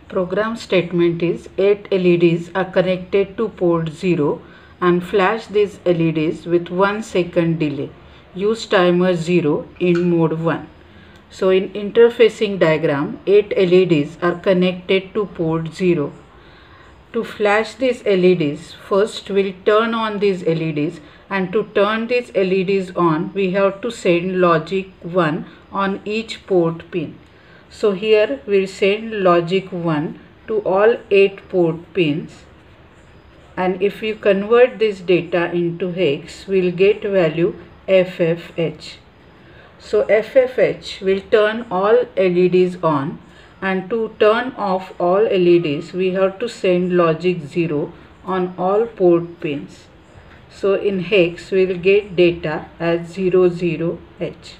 Program statement is 8 LEDs are connected to port 0 and flash these LEDs with 1 second delay. Use timer 0 in mode 1. So in interfacing diagram, 8 LEDs are connected to port 0. To flash these LEDs, first we'll turn on these LEDs, and to turn these LEDs on, we have to send logic 1 on each port pin. So here we'll send logic 1 to all 8 port pins, and if you convert this data into hex, we'll get value FFH. So FFH will turn all LEDs on, and to turn off all LEDs we have to send logic 0 on all port pins. So in hex we'll get data as 00H.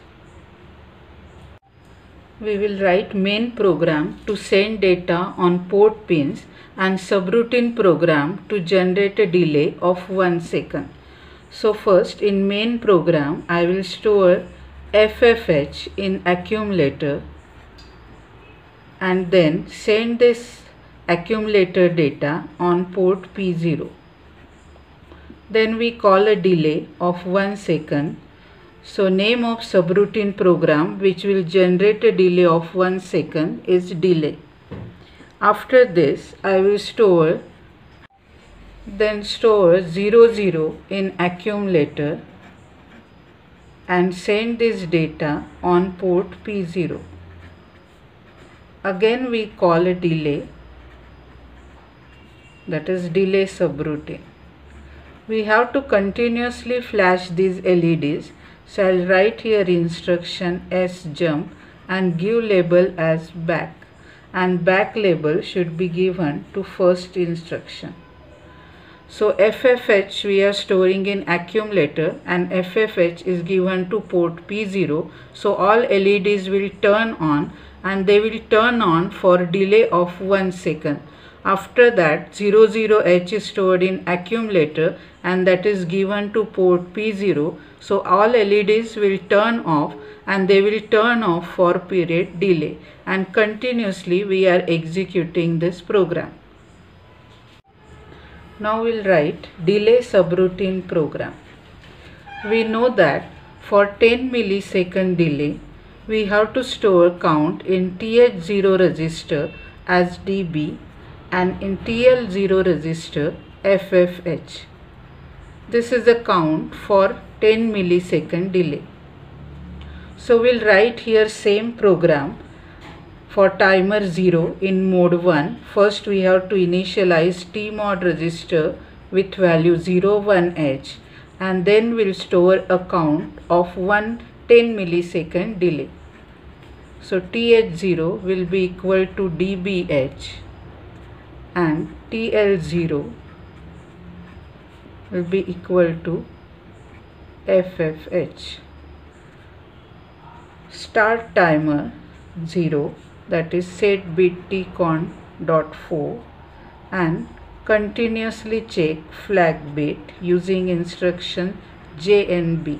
We will write main program to send data on port pins and subroutine program to generate a delay of 1 second. So first in main program I will store FFH in accumulator and then send this accumulator data on port P0. Then we call a delay of 1 second. So name of subroutine program which will generate a delay of 1 second is delay. After this I will store 00 in accumulator and send this data on port P0. Again we call a delay, that is delay subroutine. We have to continuously flash these LEDs. So I'll write here instruction sjump and give label as back, and back label should be given to first instruction. So FFH we are storing in accumulator and FFH is given to port P0. So all LEDs will turn on, and they will turn on for delay of 1 second. After that 00H is stored in accumulator and that is given to port P0. So all LEDs will turn off, and they will turn off for period delay, and continuously we are executing this program. Now we'll write delay subroutine program. We know that for 10 millisecond delay we have to store count in TH0 register as dB and in TL0 register FFH. This is the count for 10 millisecond delay. So we'll write here same program for timer 0 in mode 1. First we have to initialize tmod register with value 01H, and then we'll store a count of 10 millisecond delay. So TH0 will be equal to dBH and TL0 will be equal to FFH. Start timer 0, that is set bit tcon.4, and continuously check flag bit using instruction JNB.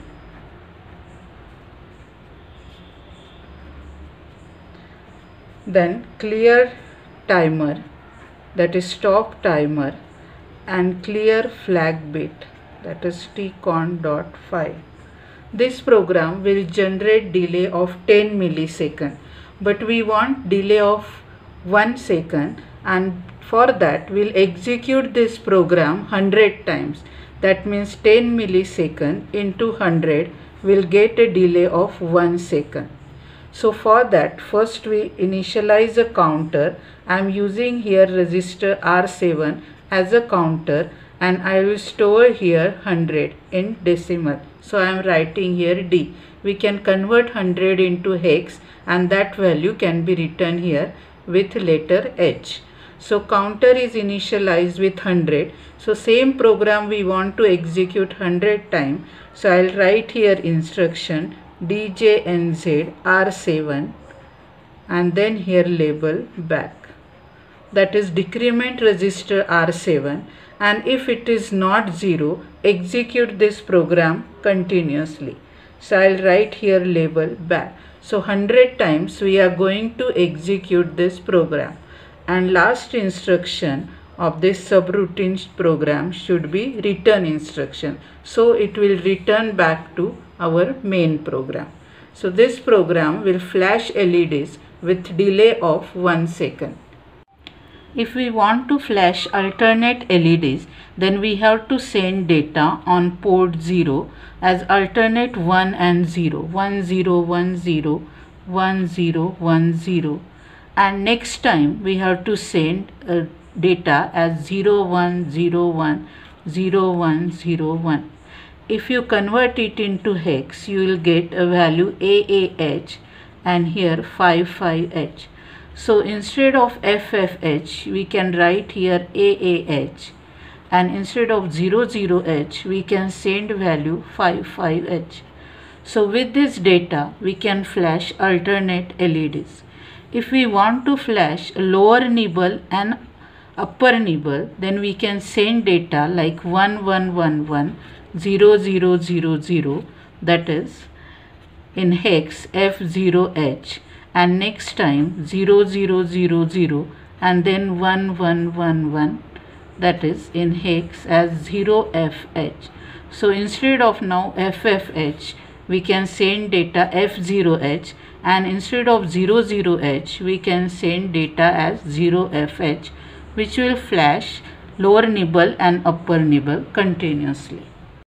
Then clear timer, that is stop timer, and clear flag bit, that is tcon.5. This program will generate delay of 10 millisecond, but we want delay of 1 second, and for that we'll execute this program 100 times. That means 10 millisecond into 100 will get a delay of 1 second. So for that first we initialize a counter. I am using here register R7 as a counter, and I will store here 100 in decimal. So I am writing here D. We can convert 100 into hex, and that value can be written here with letter H. So counter is initialized with 100. So same program we want to execute 100 times. So I will write here instruction DJNZ R7 and then here label back. That is decrement register R7, and if it is not 0, execute this program continuously. So I will write here label back. So 100 times we are going to execute this program, and last instruction of this subroutine program should be return instruction. So it will return back to our main program. So this program will flash LEDs with delay of 1 second. If we want to flash alternate LEDs, then we have to send data on port 0 as alternate 1 and 0, 1 0 1 0 1 0 1 0, and next time we have to send data as 0 1 0 1 0 1 0 1. If you convert it into hex, you will get a value AAH and here 55H. So instead of FFH, we can write here AAH, and instead of 00H, we can send value 55H. So with this data, we can flash alternate LEDs. If we want to flash lower nibble and upper nibble, then we can send data like 1111 0000, that is in hex F0H, and next time 0000 and then 1111, that is in hex as 0FH. So instead of now FFH, we can send data F0H, and instead of 00H, we can send data as 0FH, which will flash lower nibble and upper nibble continuously.